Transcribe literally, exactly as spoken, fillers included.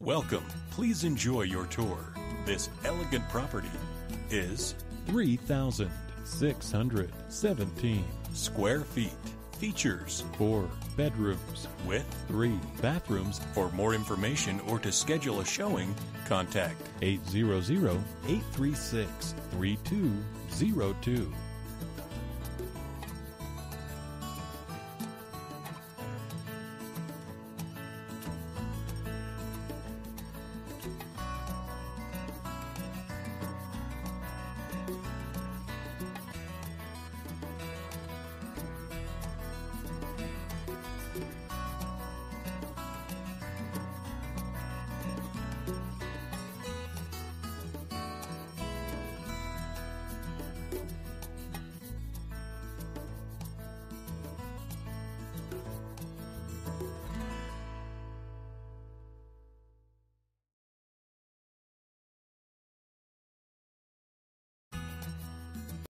Welcome. Please enjoy your tour. This elegant property is three thousand six hundred seventeen square feet. Features four bedrooms with three bathrooms. For more information or to schedule a showing, contact eight hundred, eight three six, three two zero two.